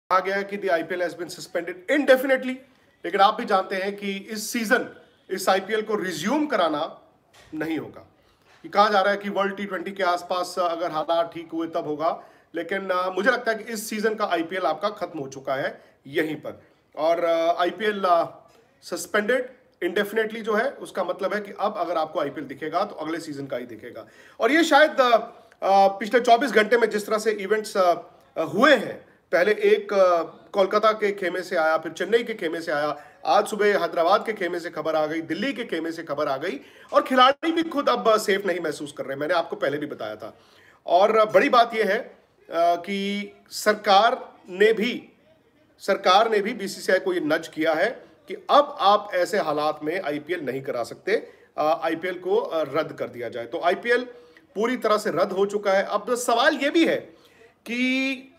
कहा गया कि the IPL has been suspended indefinitely, लेकिन आप भी जानते हैं कि इस सीजन इस आईपीएल को रिज्यूम कराना नहीं होगा। ये कहा जा रहा है कि वर्ल्ड टी20 के आसपास अगर हालात ठीक हुए तब होगा, लेकिन मुझे लगता है कि इस सीजन का आईपीएल आपका खत्म हो चुका है यहीं पर। और आईपीएल सस्पेंडेड इंडेफिनेटली जो है, उसका मतलब है कि अब अगर आपको आईपीएल दिखेगा तो अगले सीजन का ही दिखेगा। और ये शायद पिछले 24 घंटे में जिस तरह से इवेंट्स हुए हैं, पहले एक कोलकाता के खेमे से आया, फिर चेन्नई के खेमे से आया, आज सुबह हैदराबाद के खेमे से खबर आ गई, दिल्ली के खेमे से खबर आ गई, और खिलाड़ी भी खुद अब सेफ नहीं महसूस कर रहे हैं। मैंने आपको पहले भी बताया था। और बड़ी बात यह है कि सरकार ने भी बीसीसीआई को ये नज किया है कि अब आप ऐसे हालात में आईपीएल नहीं करा सकते, आईपीएल को रद्द कर दिया जाए। तो आईपीएल पूरी तरह से रद्द हो चुका है। अब सवाल यह भी है कि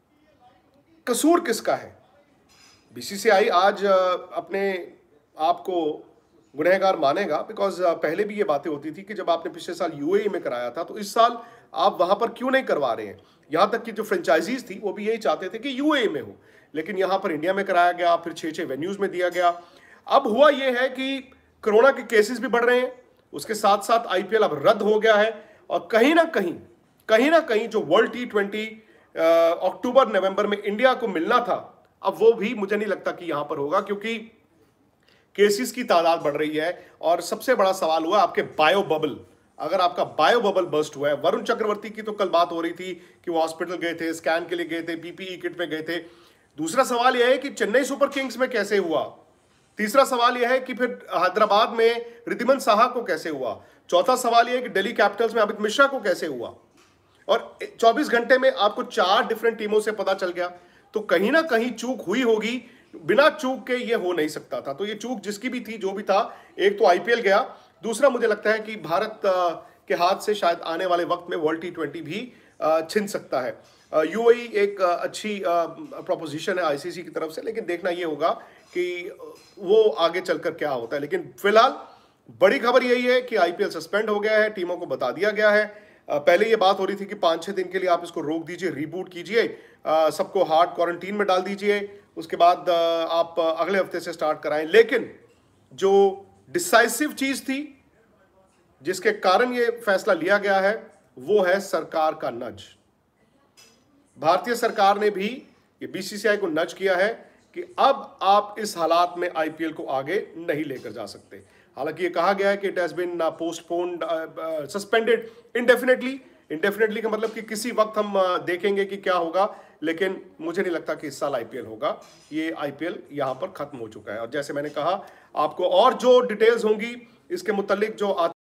कसूर किसका है। बीसीसीआई आज अपने आप को गुनहगार मानेगा, बिकॉज पहले भी ये बातें होती थी कि जब आपने पिछले साल यूएई में कराया था तो इस साल आप वहां पर क्यों नहीं करवा रहे हैं। यहां तक कि जो फ्रेंचाइजीज थी वो भी यही चाहते थे कि यूएई में हो, लेकिन यहां पर इंडिया में कराया गया, फिर 6 वेन्यूज में दिया गया। अब हुआ यह है कि कोरोना के केसेस भी बढ़ रहे हैं, उसके साथ साथ आईपीएल अब रद्द हो गया है, और कहीं ना कहीं जो वर्ल्ड टी20 अक्टूबर नवंबर में इंडिया को मिलना था, अब वो भी मुझे नहीं लगता कि यहां पर होगा, क्योंकि केसेस की तादाद बढ़ रही है। और सबसे बड़ा सवाल हुआ आपके बायो बबल। अगर आपका बायो बबल बर्स्ट हुआ है, वरुण चक्रवर्ती की तो कल बात हो रही थी कि वो हॉस्पिटल गए थे, स्कैन के लिए गए थे, पीपीई किट में गए थे। दूसरा सवाल यह है कि चेन्नई सुपर किंग्स में कैसे हुआ। तीसरा सवाल यह है कि फिर हैदराबाद में रिद्धिमान साहा को कैसे हुआ। चौथा सवाल यह है कि दिल्ली कैपिटल्स में अमित मिश्रा को कैसे हुआ। और 24 घंटे में आपको 4 डिफरेंट टीमों से पता चल गया। तो कहीं ना कहीं चूक हुई होगी, बिना चूक के ये हो नहीं सकता था। तो ये चूक जिसकी भी थी, जो भी था, एक तो आईपीएल गया, दूसरा मुझे लगता है कि भारत के हाथ से शायद आने वाले वक्त में वर्ल्ड टी20 भी छिन सकता है। यूएई एक अच्छी प्रोपोजिशन है आईसीसी की तरफ से, लेकिन देखना ये होगा कि वो आगे चलकर क्या होता है। लेकिन फिलहाल बड़ी खबर यही है कि आईपीएल सस्पेंड हो गया है, टीमों को बता दिया गया है। पहले ये बात हो रही थी कि 5-6 दिन के लिए आप इसको रोक दीजिए, रीबूट कीजिए, सबको हार्ड क्वारंटीन में डाल दीजिए, उसके बाद आप अगले हफ्ते से स्टार्ट कराएं। लेकिन जो डिसाइसिव चीज थी, जिसके कारण ये फैसला लिया गया है, वो है सरकार का नज। भारतीय सरकार ने भी ये बीसीसीआई को नज किया है कि अब आप इस हालात में आईपीएल को आगे नहीं लेकर जा सकते। हालांकि ये कहा गया है कि it has been postponed, suspended indefinitely का मतलब कि किसी वक्त हम देखेंगे कि क्या होगा, लेकिन मुझे नहीं लगता कि इस साल आईपीएल होगा। ये आईपीएल यहां पर खत्म हो चुका है। और जैसे मैंने कहा, आपको और जो डिटेल्स होंगी इसके मुतालिक जो